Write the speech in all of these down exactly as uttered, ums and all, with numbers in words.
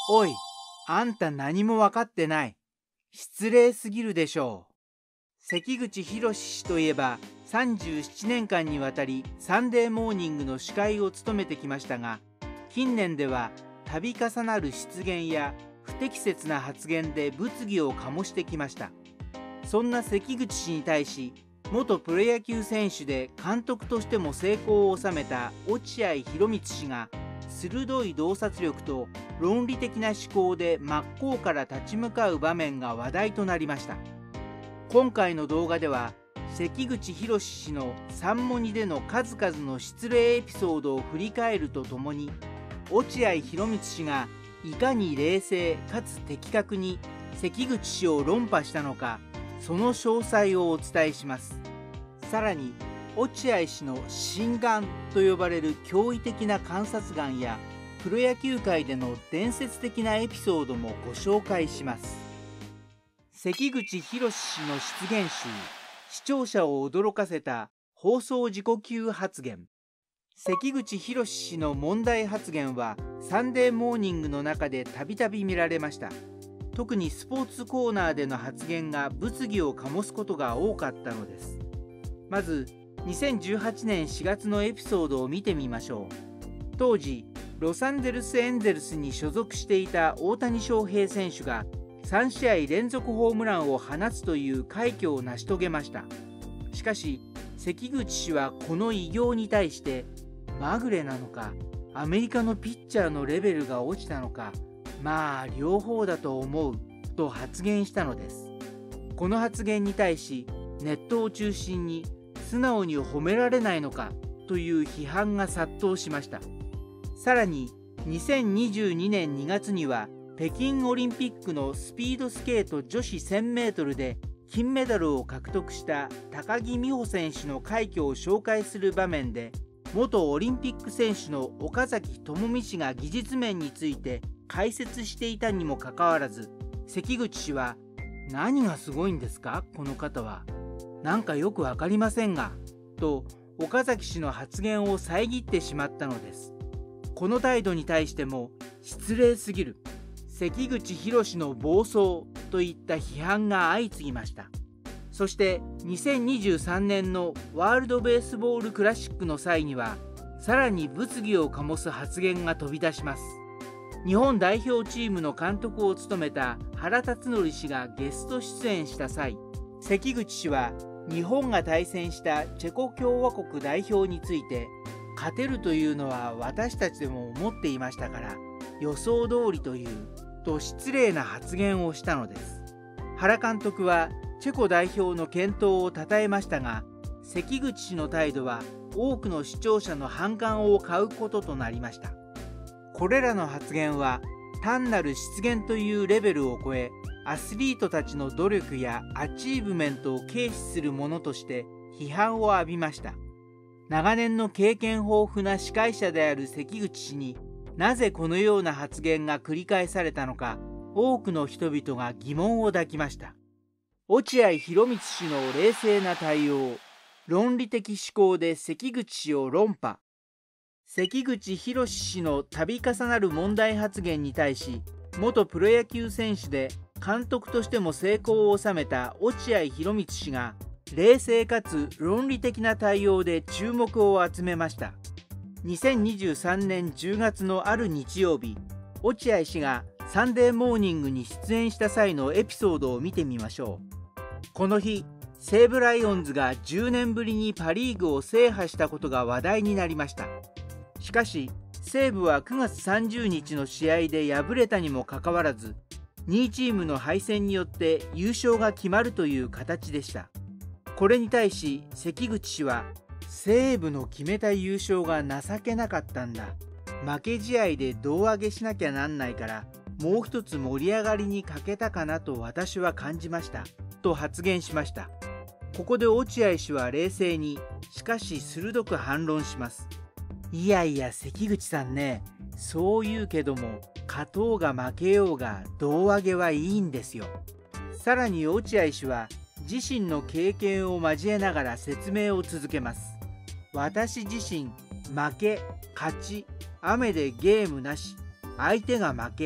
おい、あんた何も分かってない。失礼すぎるでしょう。関口宏氏といえばさんじゅうななねんかんにわたりサンデーモーニングの司会を務めてきましたが、近年では度重なる失言や不適切な発言で物議を醸してきました。そんな関口氏に対し、元プロ野球選手で監督としても成功を収めた落合博満氏が鋭い洞察力と論理的な思考で真っ向から立ち向かう場面が話題となりました。今回の動画では関口宏氏の三文字での数々の失礼エピソードを振り返るとともに、落合博満氏がいかに冷静かつ的確に関口氏を論破したのか、その詳細をお伝えします。さらに落合氏の心眼と呼ばれる驚異的な観察眼やプロ野球界での伝説的なエピソードもご紹介します。関口宏氏の失言集、視聴者を驚かせた放送事故級発言。関口宏氏の問題発言はサンデーモーニングの中でたびたび見られました。特にスポーツコーナーでの発言が物議を醸すことが多かったのです。まずにせんじゅうはちねんしがつのエピソードを見てみましょう。当時ロサンゼルスエンゼルスに所属していた大谷翔平選手がさんしあい連続ホームランを放つという快挙を成し遂げました。しかし関口氏はこの偉業に対して、まぐれなのかアメリカのピッチャーのレベルが落ちたのか、まあ両方だと思うと発言したのです。この発言に対しネットを中心に素直に褒められないのかという批判が殺到しました。さらににせんにじゅうにねんにがつには北京オリンピックのスピードスケート女子せんメートルで金メダルを獲得した高木美帆選手の快挙を紹介する場面で、元オリンピック選手の岡崎朋美氏が技術面について解説していたにもかかわらず、関口氏は「何がすごいんですかこの方は。なんかよく分かりませんが」と岡崎氏の発言を遮ってしまったのです。この態度に対しても失礼すぎる、関口宏の暴走といった批判が相次ぎました。そしてにせんにじゅうさんねんのワールドベースボールクラシックの際にはさらに物議を醸す発言が飛び出します。日本代表チームの監督を務めた原辰徳氏がゲスト出演した際、関口氏は日本が対戦したチェコ共和国代表について、勝てるというのは私たちでも思っていましたから予想通りというと失礼な発言をしたのです。原監督はチェコ代表の健闘を称えましたが、関口氏の態度は多くの視聴者の反感を買うこととなりました。これらの発言は単なる失言というレベルを超え、アスリートたちの努力やアチーブメントを軽視するものとして批判を浴びました。長年の経験豊富な司会者である関口氏になぜこのような発言が繰り返されたのか、多くの人々が疑問を抱きました。落合博満氏の冷静な対応、論理的思考で関口氏を論破。関口宏氏の度重なる問題発言に対し、元プロ野球選手で監督としても成功を収めた落合博満氏が冷静かつ論理的な対応で注目を集めました。にせんにじゅうさんねんじゅうがつのある日曜日、落合氏がサンデーモーニングに出演した際のエピソードを見てみましょう。この日、西武ライオンズがじゅうねんぶりにパ・リーグを制覇したことが話題になりました。しかし西武はくがつさんじゅうにちの試合で敗れたにもかかわらず、にいチームの敗戦によって優勝が決まるという形でした。これに対し関口氏は、西武の決めた優勝が情けなかったんだ、負け試合で胴上げしなきゃなんないからもう一つ盛り上がりに欠けたかなと私は感じましたと発言しました。ここで落合氏は冷静にしかし鋭く反論します。いやいや関口さんね、そう言うけども勝とうが負けようが胴上げはいいんですよ。さらに落合氏は自身の経験を交えながら説明を続けます。私自身、負け、勝ち、雨でゲームなし、相手が負け、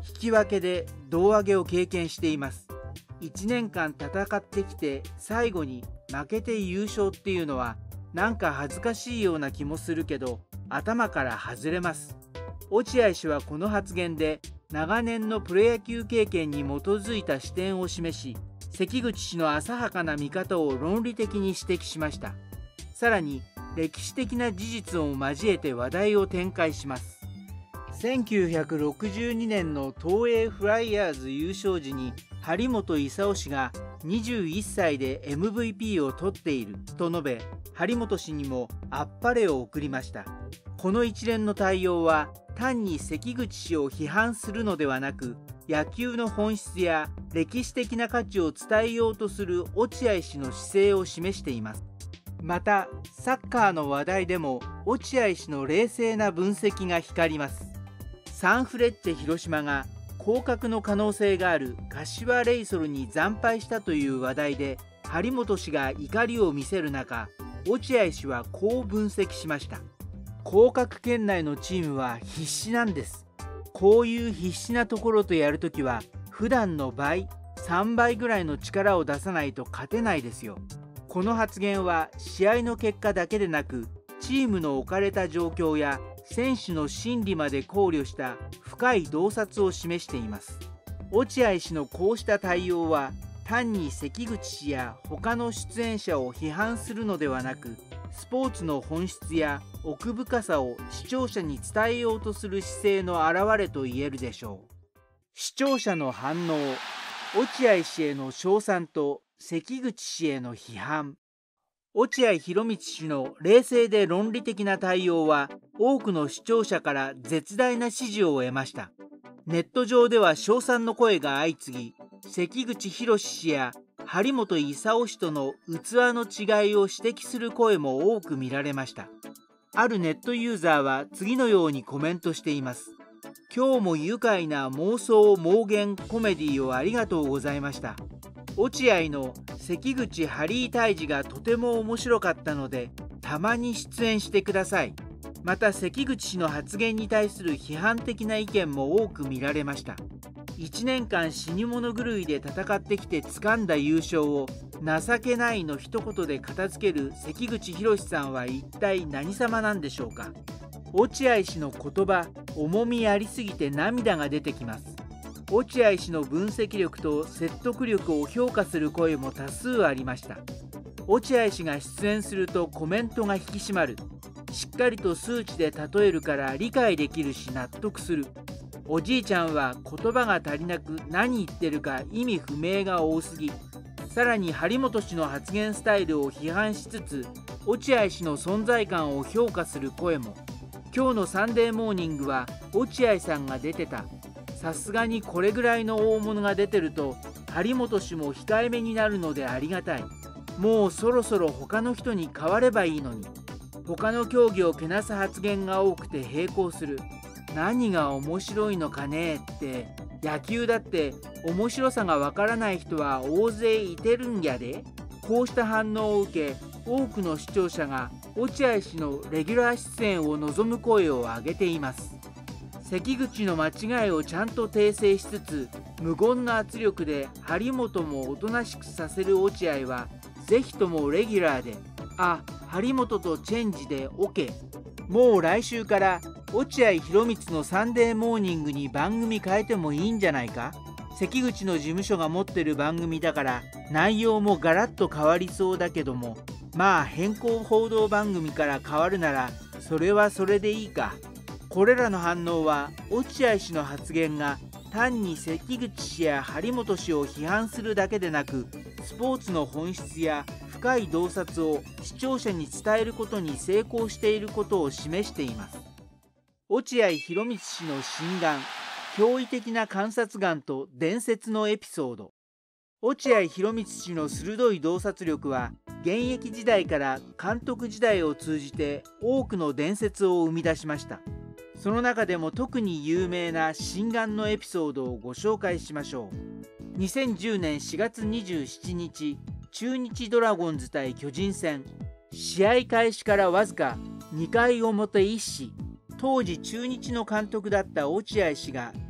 引き分けで胴上げを経験しています。いちねんかん戦ってきて最後に負けて優勝っていうのはなんか恥ずかしいような気もするけど、頭から外れます。落合氏はこの発言で長年のプロ野球経験に基づいた視点を示し、関口氏の浅はかな見方を論理的に指摘しました。さらに歴史的な事実を交えて話題を展開します。せんきゅうひゃくろくじゅうにねんの東映フライヤーズ優勝時に張本勲氏がにじゅういっさいで エムブイピー を取っていると述べ、張本氏にもあっぱれを送りました。この一連の対応は単に関口氏を批判するのではなく、野球の本質や歴史的な価値を伝えようとする落合氏の姿勢を示しています。またサッカーの話題でも落合氏の冷静な分析が光ります。サンフレッチェ広島が降格の可能性がある柏レイソルに惨敗したという話題で張本氏が怒りを見せる中、落合氏はこう分析しました。降格圏内のチームは必死なんです。こういう必死なところとやるときは普段の倍、さんばいぐらいの力を出さないと勝てないですよ。この発言は試合の結果だけでなく、チームの置かれた状況や選手の心理まで考慮した深い洞察を示しています。落合氏のこうした対応は単に関口氏や他の出演者を批判するのではなく、スポーツの本質や奥深さを視聴者に伝えようとする姿勢の表れと言えるでしょう。視聴者の反応、落合氏への称賛と関口氏への批判。落合博満氏の冷静で論理的な対応は多くの視聴者から絶大な支持を得ました。ネット上では称賛の声が相次ぎ、関口宏氏や張本勲氏との器の違いを指摘する声も多く見られました。あるネットユーザーは次のようにコメントしています。今日も愉快な妄想妄言コメディをありがとうございました。落合の関口ハリー退治がとても面白かったので、たまに出演してください。また関口氏の発言に対する批判的な意見も多く見られました。いちねんかん死に物狂いで戦ってきて掴んだ優勝を情けないの一言で片付ける関口宏さんは一体何様なんでしょうか。落合氏の言葉、重みありすぎて涙が出てきます。落合氏の分析力と説得力を評価する声も多数ありました。落合氏が出演するとコメントが引き締まる。しっかりと数値で例えるから理解できるし納得する。おじいちゃんは言葉が足りなく何言ってるか意味不明が多すぎ。さらに張本氏の発言スタイルを批判しつつ、落合氏の存在感を評価する声も。今日のサンデーモーニングは落合さんが出てた。さすがにこれぐらいの大物が出てると張本氏も控えめになるのでありがたい。もうそろそろ他の人に変わればいいのに。他の競技をけなす発言が多くて並行する。何が面白いのかねって。野球だって面白さがわからない人は大勢いてるんやで。こうした反応を受け、多くの視聴者が落合氏のレギュラー出演を望む声を上げています。関口の間違いをちゃんと訂正しつつ、無言の圧力で張本もおとなしくさせる落合はぜひともレギュラーで、あ、張本とチェンジで OK。 もう来週から落合博満のサンデーモーニングに番組変えてもいいんじゃないか。関口の事務所が持ってる番組だから内容もガラッと変わりそうだけども、まあ変更報道番組から変わるならそれはそれでいいか。これらの反応は落合氏の発言が単に関口氏や張本氏を批判するだけでなく、スポーツの本質や深い洞察を視聴者に伝えることに成功していることを示しています。落合博満氏の心眼、驚異的な観察眼と伝説のエピソード。落合博満氏の鋭い洞察力は現役時代から監督時代を通じて多くの伝説を生み出しました。その中でも特に有名な心眼のエピソードをご紹介しましょう。にせんじゅうねんしがつにじゅうしちにち、中日ドラゴンズ対巨人戦。試合開始からわずかにかい表一死。当時中日の監督だった落合氏が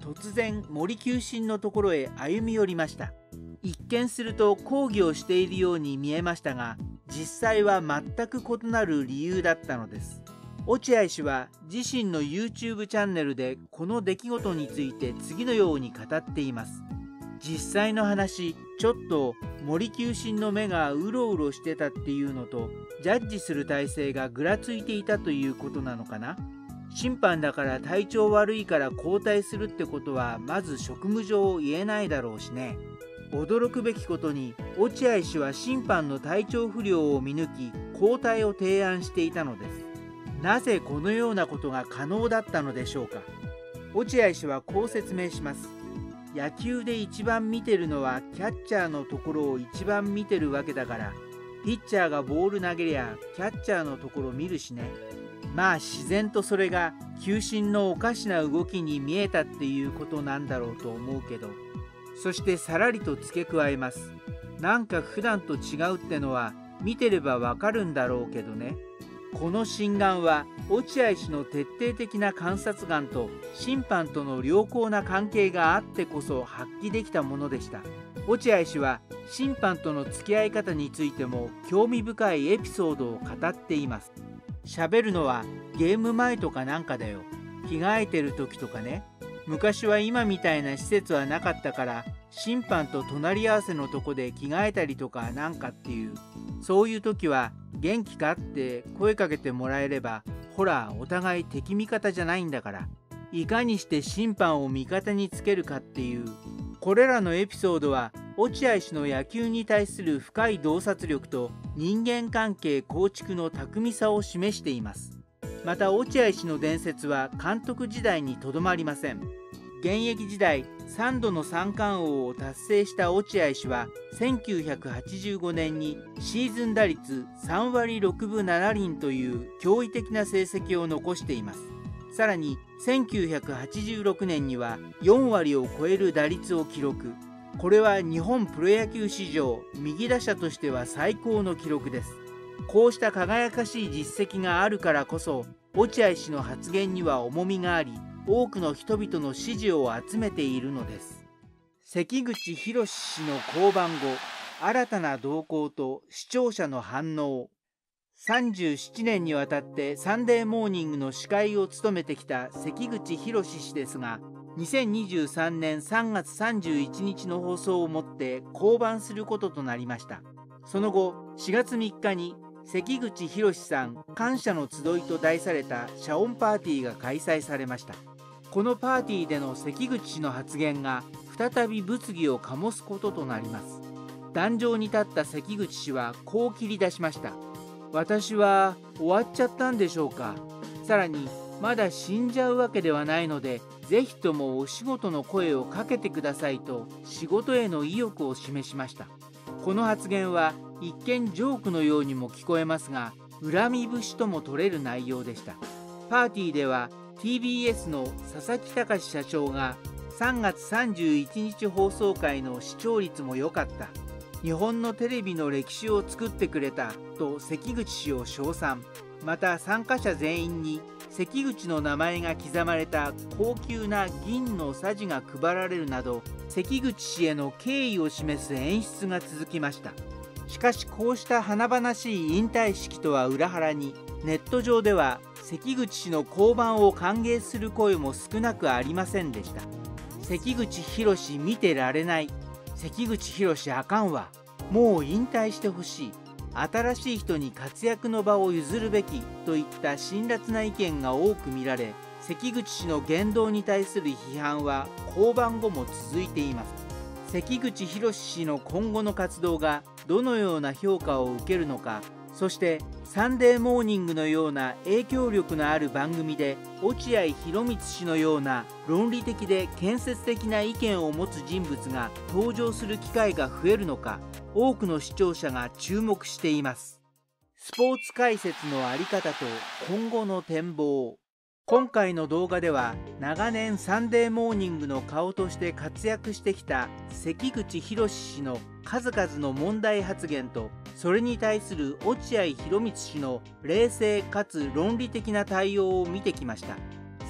突然森急進のところへ歩み寄りました。一見すると抗議をしているように見えましたが、実際は全く異なる理由だったのです。落合氏は自身の YouTube チャンネルでこの出来事について次のように語っています。実際の話、ちょっと森急進の目がうろうろしてたっていうのと、ジャッジする体制がぐらついていたということなのかな。審判だから体調悪いから交代するってことはまず職務上言えないだろうしね。驚くべきことに落合氏は審判の体調不良を見抜き交代を提案していたのです。なぜこのようなことが可能だったのでしょうか。落合氏はこう説明します。野球で一番見てるのはキャッチャーのところを一番見てるわけだから、ピッチャーがボール投げりゃキャッチャーのところ見るしね。まあ自然とそれが球審のおかしな動きに見えたっていうことなんだろうと思うけど、そしてさらりと付け加えます。なんか普段と違うってのは見てればわかるんだろうけどね。この心眼は落合氏の徹底的な観察眼と審判との良好な関係があってこそ発揮できたものでした。落合氏は審判との付き合い方についても興味深いエピソードを語っています。喋るのはゲーム前とかなんかだよ。着替えてる時とかね。昔は今みたいな施設はなかったから審判と隣り合わせのとこで着替えたりとかなんかっていう、そういう時は元気かって声かけてもらえれば、ほらお互い敵味方じゃないんだから、いかにして審判を味方につけるかっていう、これらのエピソードは落合氏の野球に対する深い洞察力と人間関係構築の巧みさを示しています。また落合氏の伝説は監督時代にとどまりません。現役時代さんどの三冠王を達成した落合氏はせんきゅうひゃくはちじゅうごねんにシーズン打率さんわりろくぶななりんという驚異的な成績を残しています。さらにせんきゅうひゃくはちじゅうろくねんにはよんわりを超える打率を記録。これは日本プロ野球史上右打者としては最高の記録です。こうした輝かしい実績があるからこそ落合氏の発言には重みがあり、多くの人々の支持を集めているのです。関口宏氏の降板後、新たな動向と視聴者の反応。さんじゅうななねんにわたってサンデーモーニングの司会を務めてきた関口宏氏ですが、にせんにじゅうさんねんさんがつさんじゅういちにちの放送をもって降板することとなりました。その後しがつみっかに関口宏さん感謝の集いと題された謝恩パーティーが開催されました。このパーティーでの関口氏の発言が再び物議を醸すこととなります。壇上に立った関口氏はこう切り出しました。私は終わっちゃったんでしょうか。さらにまだ死んじゃうわけではないので、ぜひともお仕事の声をかけてくださいと仕事への意欲を示しました。この発言は一見ジョークのようにも聞こえますが、恨み節とも取れる内容でした。パーティーでは ティービーエス の佐々木隆社長がさんがつさんじゅういちにち放送回の視聴率も良かった、日本のテレビの歴史を作ってくれたと関口氏を称賛。また参加者全員に関口の名前が刻まれた高級な銀のさじが配られるなど、関口氏への敬意を示す演出が続きました。しかしこうした華々しい引退式とは裏腹に、ネット上では関口氏の降板を歓迎する声も少なくありませんでした。関口宏見てられない、関口宏あかんわ、もう引退してほしい、新しい人に活躍の場を譲るべきといった辛辣な意見が多く見られ、関口氏の言動に対する批判は降板後も続いています。関口宏氏の今後の活動がどのような評価を受けるのか、そしてサンデーモーニングのような影響力のある番組で落合博満氏のような論理的で建設的な意見を持つ人物が登場する機会が増えるのか、多くの視聴者が注目しています。スポーツ解説の在り方と今後の展望。今回の動画では長年サンデーモーニングの顔として活躍してきた関口宏氏の数々の問題発言と、それに対する落合博満氏の冷静かつ論理的な対応を見てきました。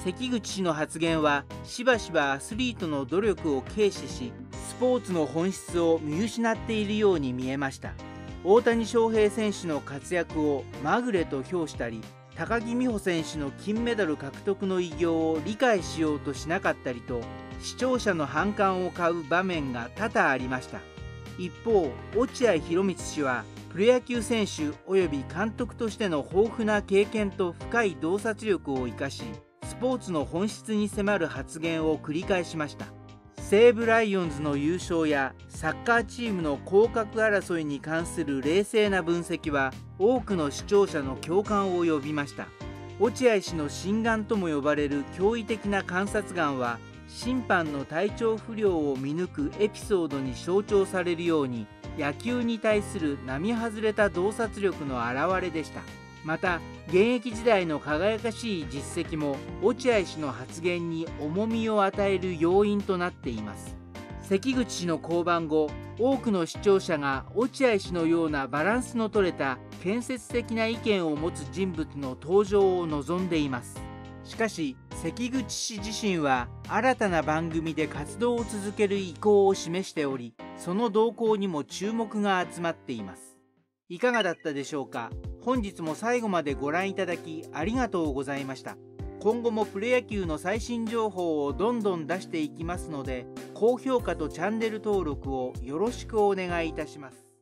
関口氏の発言はしばしばアスリートの努力を軽視し、スポーツの本質を見失っているように見えました。大谷翔平選手の活躍をまぐれと評したり、高木美帆選手の金メダル獲得の偉業を理解しようとしなかったりと、視聴者の反感を買う場面が多々ありました。一方、落合博満氏はプロ野球選手及び監督としての豊富な経験と深い洞察力を生かし、スポーツの本質に迫る発言を繰り返しました。西武ライオンズの優勝やサッカーチームの降格争いに関する冷静な分析は多くの視聴者の共感を呼びました。落合氏の心眼とも呼ばれる驚異的な観察眼は、審判の体調不良を見抜くエピソードに象徴されるように、野球に対する並外れた洞察力の表れでした。また、現役時代の輝かしい実績も落合氏の発言に重みを与える要因となっています。関口氏の降板後、多くの視聴者が落合氏のようなバランスの取れた建設的な意見を持つ人物の登場を望んでいます。しかし、関口氏自身は新たな番組で活動を続ける意向を示しており、その動向にも注目が集まっています。いかがだったでしょうか。本日も最後までご覧いただきありがとうございました。今後もプロ野球の最新情報をどんどん出していきますので、高評価とチャンネル登録をよろしくお願いいたします。